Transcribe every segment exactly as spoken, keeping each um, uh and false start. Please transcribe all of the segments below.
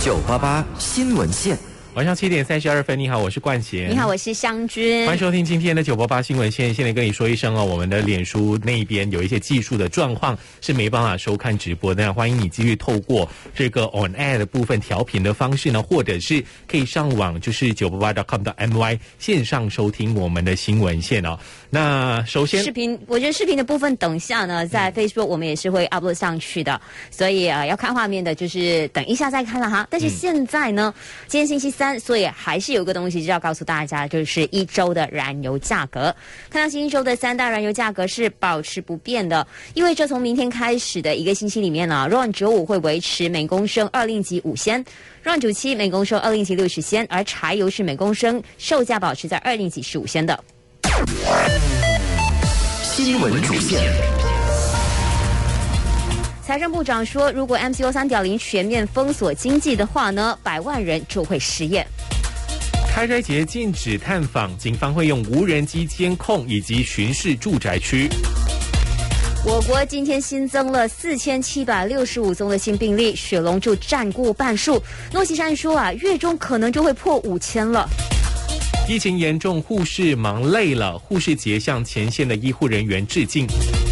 九八八新闻线。 晚上七点三十二分，你好，我是冠贤。 你好，我是湘君。 欢迎收听今天的九八八新闻线。现在跟你说一声哦，我们的脸书那边有一些技术的状况是没办法收看直播的，欢迎你继续透过这个 on air 的部分调频的方式呢，或者是可以上网就是九八八 点 com 的 my 线上收听我们的新闻线哦。那首先视频，我觉得视频的部分等下呢，在 Facebook 我们也是会 upload 上去的，所以啊、呃，要看画面的，就是等一下再看了哈。但是现在呢，嗯、今天星期三。所以还是有个东西就要告诉大家，就是一周的燃油价格。看到新一周的三大燃油价格是保持不变的，意味着从明天开始的一个星期里面呢 ，R O N 九五会维持每公升二令吉五仙 ，R O N 九七每公升二令吉六十仙，而柴油是每公升售价保持在二令吉十五仙的。 新闻主线。 财政部长说，如果 M C O 三点零 全面封锁经济的话呢，百万人就会失业。 开斋节禁止探访，警方会用无人机监控以及巡视住宅区。 我国今天新增了四千七百六十五宗的新病例，雪龙就占过半数。诺西山说啊，月中可能就会破五千了。 疫情严重，护士忙累了，护士节向前线的医护人员致敬。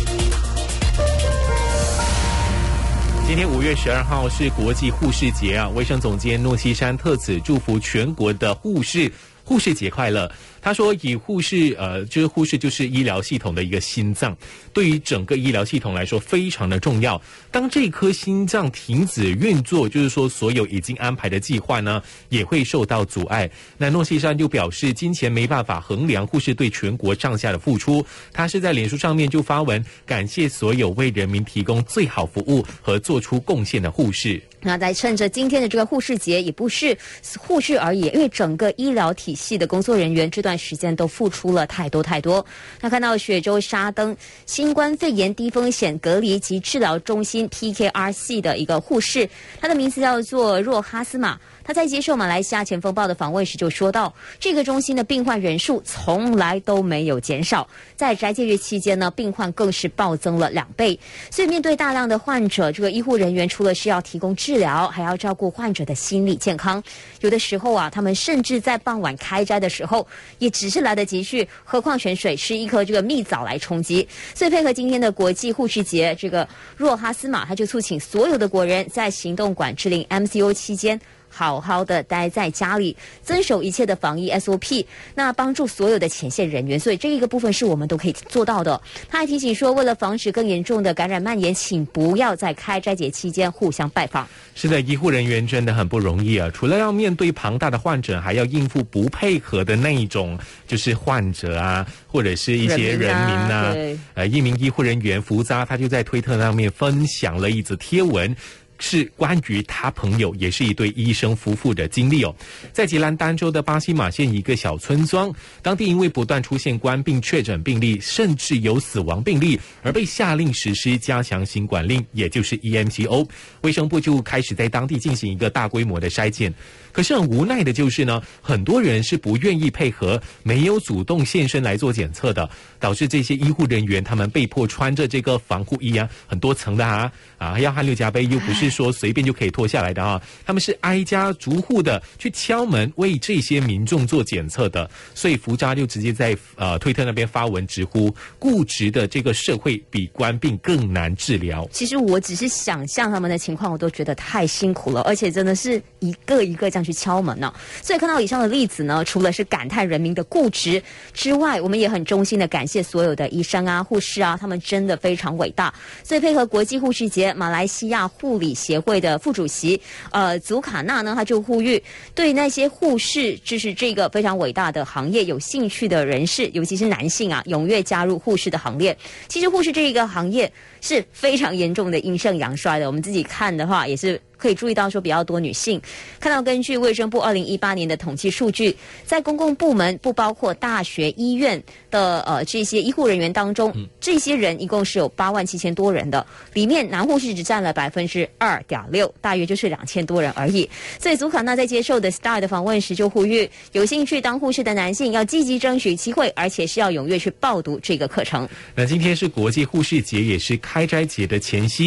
今天五月十二号是国际护士节啊，卫生总监诺西山特此祝福全国的护士，护士节快乐。他说，以护士呃，就是护士就是医疗系统的一个心脏，对于整个医疗系统来说非常的重要。当这颗心脏停止运作，就是说所有已经安排的计划呢，也会受到阻碍。那诺西山就表示，金钱没办法衡量护士对全国上下的付出。他是在脸书上面就发文感谢所有为人民提供最好服务和做出贡献的护士。 那在趁着今天的这个护士节，也不是护士而已，因为整个医疗体系的工作人员这段时间都付出了太多太多。那看到雪州沙登新冠肺炎低风险隔离及治疗中心 P K R C 的一个护士，他的名字叫做若哈斯玛。他在接受马来西亚前锋报的访问时就说到，这个中心的病患人数从来都没有减少，在斋戒月期间呢，病患更是暴增了两倍。所以面对大量的患者，这个医护人员除了是要提供治疗，还要照顾患者的心理健康。有的时候啊，他们甚至在傍晚开斋的时候，也只是来得及去喝矿泉水，吃一颗这个蜜枣来充饥。所以配合今天的国际护士节，这个若哈斯玛他就促请所有的国人在行动管制令 M C O 期间，好好的待在家里，遵守一切的防疫 S O P， 那帮助所有的前线人员，所以这一个部分是我们都可以做到的。他还提醒说，为了防止更严重的感染蔓延，请不要在开斋节期间互相拜访。 是的，医护人员真的很不容易啊！除了要面对庞大的患者，还要应付不配合的那一种，就是患者啊，或者是一些人民啊。呃，一名医护人员福扎，他就在推特上面分享了一则贴文。是关于他朋友，也是一对医生夫妇的经历哦。在吉兰丹州的巴西马县一个小村庄，当地因为不断出现冠病确诊病例，甚至有死亡病例，而被下令实施加强行管令，也就是 E M C O。卫生部就开始在当地进行一个大规模的筛检。可是很无奈的就是呢，很多人是不愿意配合，没有主动现身来做检测的，导致这些医护人员他们被迫穿着这个防护衣啊，很多层的啊啊，要汗流浃背，又不是说随便就可以脱下来的啊，他们是挨家逐户的去敲门为这些民众做检测的。所以福扎就直接在呃推特那边发文直呼，固执的这个社会比冠病更难治疗。 其实我只是想象他们的情况，我都觉得太辛苦了，而且真的是一个一个这样去敲门呢、啊。所以看到以上的例子呢，除了是感叹人民的固执之外，我们也很衷心的感谢所有的医生啊、护士啊，他们真的非常伟大。所以配合国际护士节，马来西亚护理协会的副主席呃祖卡纳呢，他就呼吁对那些护士就是这个非常伟大的行业有兴趣的人士，尤其是男性啊，踊跃加入护士的行列。其实护士这一个行业是非常严重的阴盛阳衰的，我们自己看的话也是可以注意到说比较多女性。看到根据卫生部二零一八年的统计数据，在公共部门不包括大学医院的呃这些医护人员当中，嗯、这些人一共是有八万七千多人的，里面男护士只占了百分之二点六，大约就是两千多人而已。所以祖卡纳在接受的 Star 的访问时就呼吁，有兴趣当护士的男性要积极争取机会，而且是要踊跃去报读这个课程。 那今天是国际护士节，也是开斋节的前夕。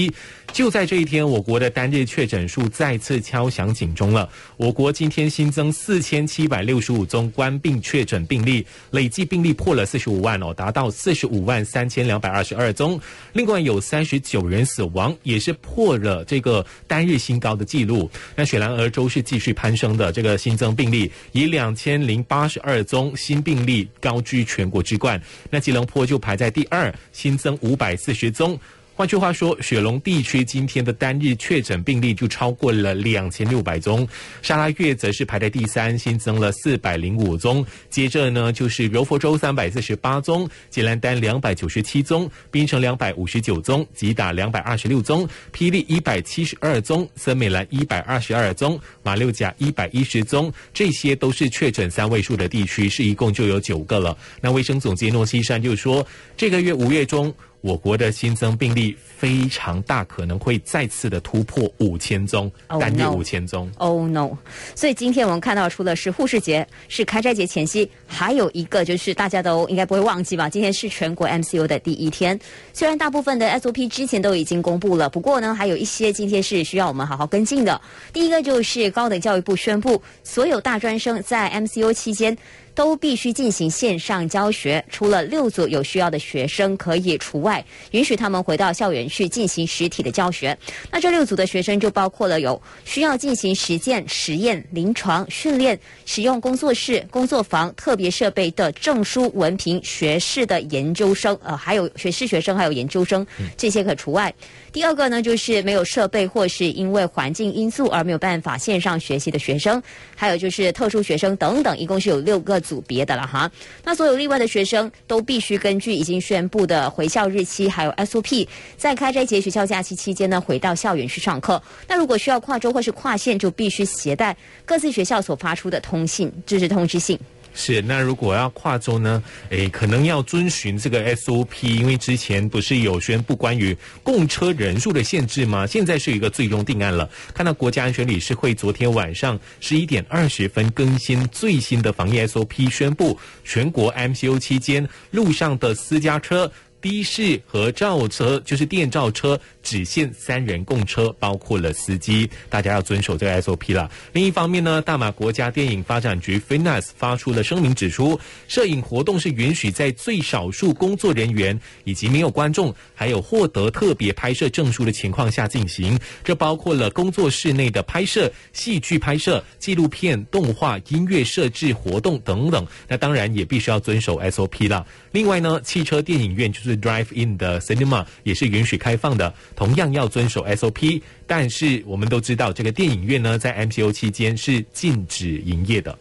就在这一天，我国的单日确诊数再次敲响警钟了。我国今天新增四千七百六十五宗冠病确诊病例，累计病例破了四十五万哦，达到四十五万三千两百二十二宗。另外有三十九人死亡，也是破了这个单日新高的记录。那雪兰莪州是继续攀升的，这个新增病例以两千零八十二宗新病例高居全国之冠。那吉隆坡就排在第二，新增五百四十宗。换句话说，雪隆地区今天的单日确诊病例就超过了两千六百宗，沙拉越则是排在第三，新增了四百零五宗。接着呢，就是柔佛州三百四十八宗，吉兰丹两百九十七宗，槟城两百五十九宗，吉打两百二十六宗，霹雳一百七十二宗，森美兰一百二十二宗，马六甲一百一十宗，这些都是确诊三位数的地区，是一共就有九个了。那卫生总监诺西山就说，这个月五月中，我国的新增病例非常大可能会再次的突破五千宗，单日五千宗。 Oh no！ 所以今天我们看到，除了是护士节，是开斋节前夕，还有一个就是大家都应该不会忘记吧？今天是全国 M C O 的第一天。虽然大部分的 S O P 之前都已经公布了，不过呢，还有一些今天是需要我们好好跟进的。第一个就是高等教育部宣布，所有大专生在 M C O 期间都必须进行线上教学，除了六组有需要的学生可以除外，允许他们回到校园去进行实体的教学。那这六组的学生就包括了有需要进行实践、实验、临床训练、使用工作室、工作房、特别设备的证书、文凭、学士的研究生，呃，还有学士学生，还有研究生，这些可除外。第二个呢，就是没有设备或是因为环境因素而没有办法线上学习的学生，还有就是特殊学生等等，一共是有六个组别的了哈。那所有例外的学生都必须根据已经宣布的回校日期还有 S O P， 在开斋节学校假期期间呢，回到校园去上课。那如果需要跨州或是跨县，就必须携带各自学校所发出的通信，就是通知信。 是，那如果要跨州呢，诶，可能要遵循这个 S O P， 因为之前不是有宣布关于供车人数的限制吗？现在是一个最终定案了。看到国家安全理事会昨天晚上十一点二十分更新最新的防疫 S O P， 宣布全国 M C O 期间路上的私家车、的士和轿车，就是电召车，只限三人共车，包括了司机，大家要遵守这个 S O P 了。另一方面呢，大马国家电影发展局 F I N A S 发出了声明，指出摄影活动是允许在最少数工作人员以及没有观众，还有获得特别拍摄证书的情况下进行，这包括了工作室内的拍摄、戏剧拍摄、纪录片、动画、音乐摄制活动等等。那当然也必须要遵守 S O P 了。另外呢，汽车电影院就是 Drive-in 的 Cinema 也是允许开放的，同样要遵守 S O P。但是我们都知道，这个电影院呢，在 M C O 期间是禁止营业的。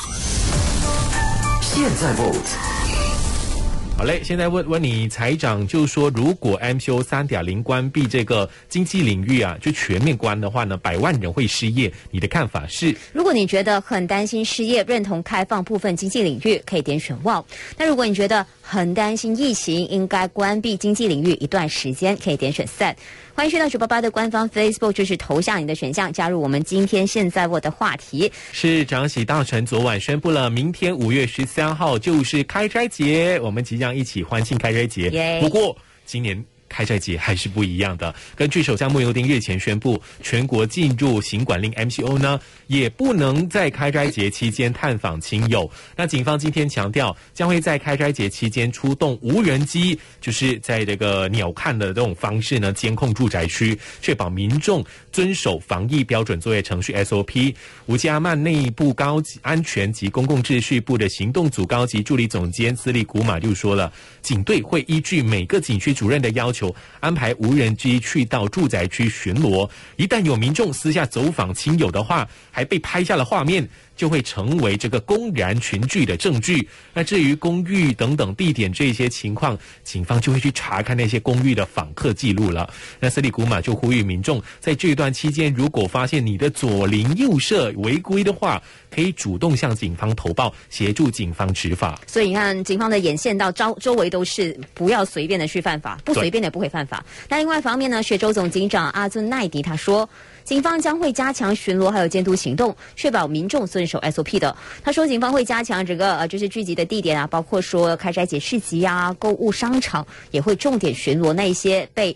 现在 vote。 好嘞，现在问问你，财长就说，如果 M C O 三点零 关闭这个经济领域啊，就全面关的话呢，百万人会失业。你的看法是？ 如果你觉得很担心失业，认同开放部分经济领域，可以点选 Wow。那如果你觉得很担心疫情，应该关闭经济领域一段时间，可以点选 Sad。欢迎去到九八八的官方 Facebook， 就是投下你的选项，加入我们今天现在我的话题。 是长喜大臣昨晚宣布了，明天五月十三号就是开斋节，我们即将一起欢庆开斋节。 Yeah. 不过今年开斋节还是不一样的。根据首相慕尤丁日前宣布，全国进入行管令 M C O 呢，也不能在开斋节期间探访亲友。那警方今天强调，将会在开斋节期间出动无人机，就是在这个鸟瞰的这种方式呢，监控住宅区，确保民众遵守防疫标准作业程序 S O P。吴家曼内部高级安全及公共秩序部的行动组高级助理总监斯利古马就说了，警队会依据每个警区主任的要求，安排无人机去到住宅区巡逻。一旦有民众私下走访亲友的话，还被拍下了画面，就会成为这个公然群聚的证据。那至于公寓等等地点这些情况，警方就会去查看那些公寓的访客记录了。那斯里古马就呼吁民众，在这段期间，如果发现你的左邻右舍违规的话，可以主动向警方投报，协助警方执法。 所以你看，警方的眼线到周周围都是不要随便的去犯法，不随便的不会犯法。那另外一方面呢，雪州总警长阿尊奈迪他说，警方将会加强巡逻还有监督行动，确保民众遵守 S O P 的。他说，警方会加强整个呃就是聚集的地点啊，包括说开斋节市集啊、购物商场，也会重点巡逻那一些被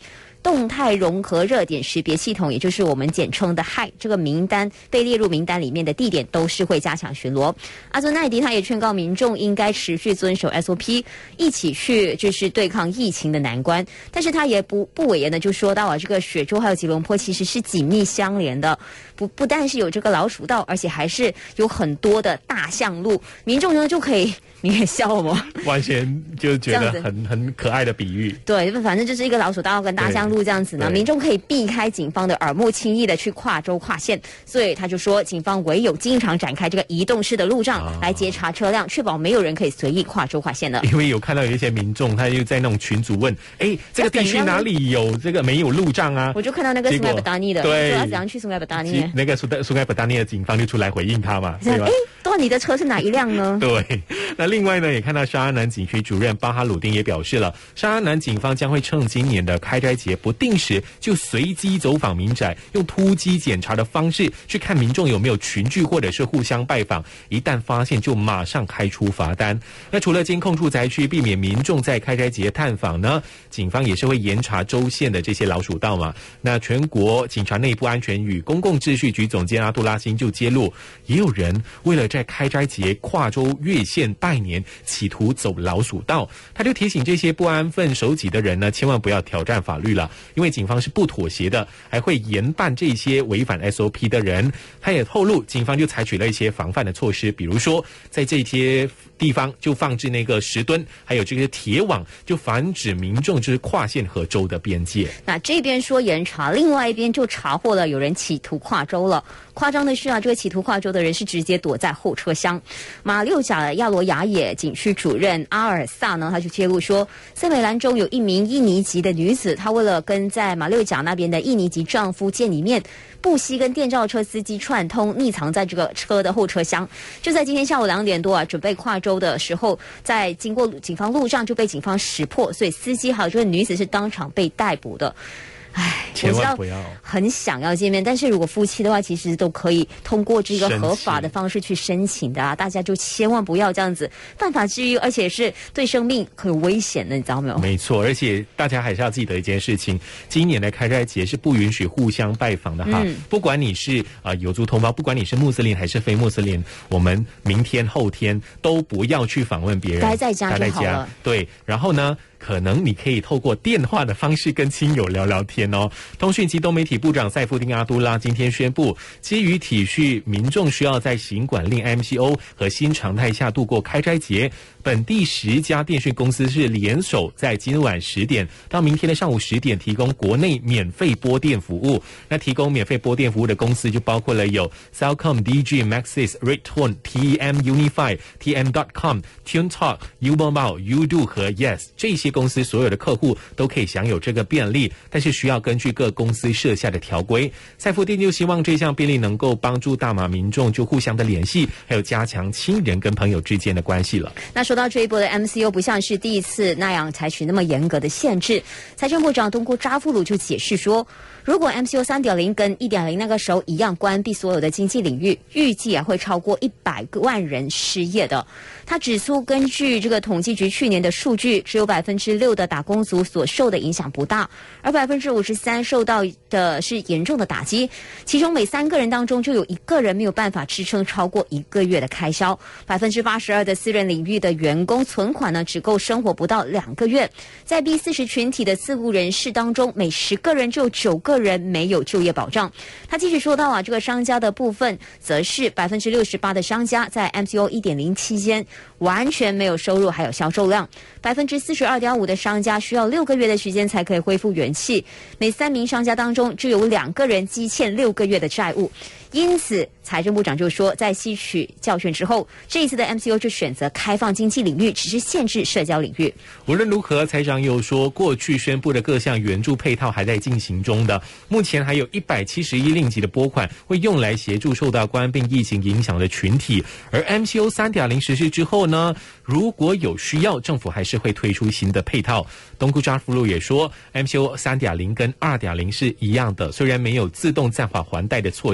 动态融合热点识别系统，也就是我们简称的 H I 这个名单被列入名单里面的地点都是会加强巡逻。阿佐奈迪他也劝告民众应该持续遵守 S O P， 一起去就是对抗疫情的难关。但是他也不不讳言的就说到啊，这个雪州还有吉隆坡其实是紧密相连的，不不但是有这个老鼠道，而且还是有很多的大象路，民众呢就可以。你也笑吗？ 完全就觉得很很可爱的比喻。 对，反正就是一个老鼠道跟大象路这样子呢，民众可以避开警方的耳目，轻易的去跨州跨县。所以他就说，警方唯有经常展开这个移动式的路障、啊、来截查车辆，确保没有人可以随意跨州跨县的。 因为有看到有一些民众，他就在那种群组问：“哎，这个地区哪里有这个没有路障啊？” 我就看到那个苏盖布达尼的， 对， 说他怎样去苏盖布达尼， 那个苏苏盖布达尼的警方就出来回应他嘛，对吧？ 哎，多你的车是哪一辆呢？ 对，那另外呢？也看到沙阿南警区主任巴哈鲁丁也表示了，沙阿南警方将会趁今年的开斋节不定时就随机走访民宅，用突击检查的方式去看民众有没有群聚或者是互相拜访，一旦发现就马上开出罚单。那除了监控住宅区，避免民众在开斋节探访呢，警方也是会严查州县的这些老鼠道嘛。那全国警察内部安全与公共秩序局总监阿杜拉辛就揭露，也有人为了在开斋节跨州越县拜年，企图走老鼠道。他就提醒这些不安分守己的人呢，千万不要挑战法律了，因为警方是不妥协的，还会严办这些违反 S O P 的人。他也透露，警方就采取了一些防范的措施，比如说在这些地方就放置那个石墩，还有这个铁网，就防止民众就是跨县和州的边界。 那这边说严查，另外一边就查获了有人企图跨州了。夸张的是啊，这个企图跨州的人是直接躲在后车厢。马六甲的亚罗雅野警区主任阿尔萨呢，他就揭露说，森美兰州有一名印尼籍的女子，她为了跟在马六甲那边的印尼籍丈夫见一面，不惜跟电召车司机串通，匿藏在这个车的后车厢。就在今天下午两点多啊，准备跨州的时候，在经过警方路上就被警方识破，所以司机还有这个女子是当场被逮捕的。唉， 千万不要， 很想要见面，但是如果夫妻的话，其实都可以通过这个合法的方式去申请的啊！大家就千万不要这样子犯法之余，而且是对生命很有危险的，你知道没有？ 没错，而且大家还是要记得一件事情：今年的开斋节是不允许互相拜访的哈。嗯、不管你是啊、呃、有族同胞，不管你是穆斯林还是非穆斯林，我们明天后天都不要去访问别人， 待在家就好了。 对，然后呢？可能你可以透过电话的方式跟亲友聊聊天哦。通讯及多媒体部长塞夫丁阿都拉今天宣布，基于体恤民众需要在行管令 M C O 和新常态下度过开斋节，本地十家电讯公司是联手在今晚十点到明天的上午十点提供国内免费拨电服务。那提供免费拨电服务的公司就包括了有 Cellcom、D G、Maxis、Redtone、T M Unify、T M dot com、Tune Talk、U-Mobile、Udo 和 Yes 这些公司所有的客户都可以享有这个便利，但是需要根据各公司设下的条规。赛夫丁就希望这项便利能够帮助大马民众就互相的联系，还有加强亲人跟朋友之间的关系了。 那说到这一波的 M C O 不像是第一次那样采取那么严格的限制，财政部长东姑扎夫鲁就解释说，如果 M C O 三点零 跟一点零 那个时候一样关闭所有的经济领域，预计啊会超过一百万人失业的。他指出，根据这个统计局去年的数据，只有百分之六的打工族所受的影响不大，而百分之五十三受到的是严重的打击。其中每三个人当中就有一个人没有办法支撑超过一个月的开销。百分之八十二的私人领域的员工存款呢，只够生活不到两个月。在 B 四十群体的自雇人士当中，每十个人就有九个人没有就业保障。他继续说到啊，这个商家的部分，则是百分之六十八的商家在 M C O 一点零期间完全没有收入，还有销售量。百分之四十二点五的商家需要六个月的时间才可以恢复元气。每三名商家当中就有两个人积欠六个月的债务。因此，财政部长就说，在吸取教训之后，这一次的 M C O 就选择开放经济领域，只是限制社交领域。 无论如何，财长又说，过去宣布的各项援助配套还在进行中的，目前还有一百七十亿令吉的拨款会用来协助受到冠病疫情影响的群体。而 M C O 三点零 实施之后呢，如果有需要，政府还是会推出新的配套。东姑扎夫鲁也说 ，M C O 三点零 跟二点零 是一样的，虽然没有自动暂缓还贷的措施，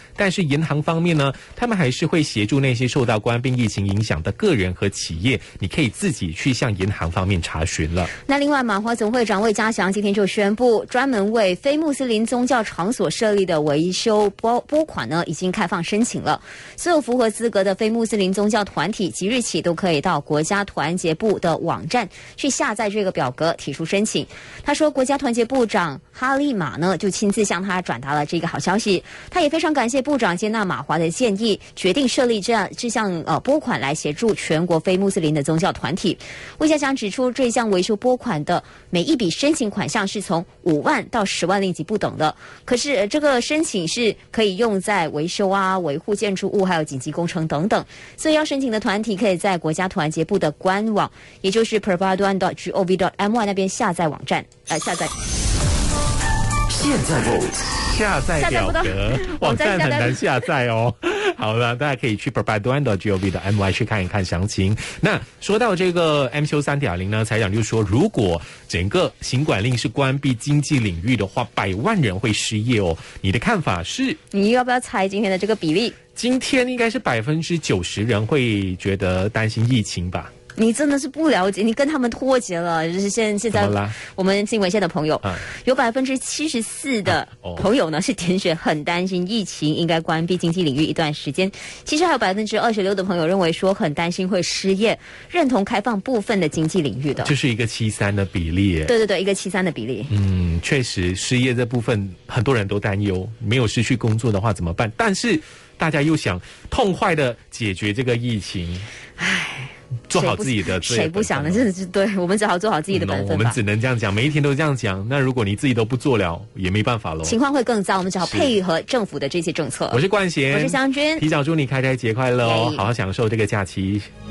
但是银行方面呢，他们还是会协助那些受到冠病疫情影响的个人和企业，你可以自己去向银行方面查询了。 那另外，马华总会长魏家祥今天就宣布，专门为非穆斯林宗教场所设立的维修拨拨款呢，已经开放申请了。所有符合资格的非穆斯林宗教团体，即日起都可以到国家团结部的网站去下载这个表格，提出申请。他说，国家团结部长哈利马呢，就亲自向他转达了这个好消息。他也非常感谢部长接纳马华的建议，决定设立这样这项呃拨款来协助全国非穆斯林的宗教团体。魏家祥指出，这项维修拨款的每一笔申请款项是从五万到十万令吉不等的，可是、呃、这个申请是可以用在维修啊、维护建筑物还有紧急工程等等，所以要申请的团体可以在国家团结部的官网，也就是 perpaduan dot gov dot my 那边下载网站，呃，下载。 现在 vote 下载表格，网站很难下载哦。好了，大家可以去 perpaduan dot gov dot my 去看一看详情。那说到这个 M C O 三点零 呢，财长就说，如果整个行管令是关闭经济领域的话，百万人会失业哦。你的看法是？你要不要猜今天的这个比例？ 今天应该是百分之九十人会觉得担心疫情吧。 你真的是不了解，你跟他们脱节了。就是现现在我们新闻线的朋友，啊、有百分之七十四的朋友呢、啊哦、是点选很担心疫情应该关闭经济领域一段时间。其实还有百分之二十六的朋友认为说很担心会失业，认同开放部分的经济领域的， 就是一个七三的比例耶。 对对对，一个七三的比例。 嗯，确实失业这部分很多人都担忧，没有失去工作的话怎么办？但是大家又想痛快的解决这个疫情，唉。做好自己的谁不想呢？这是对我们只好做好自己的本分吧、 嗯、我们只能这样讲，每一天都这样讲。那如果你自己都不做了，也没办法咯， 情况会更糟。我们只好配合政府的这些政策。 我是冠贤， 我是湘君， 提早祝你开斋节快乐哦，好好享受这个假期。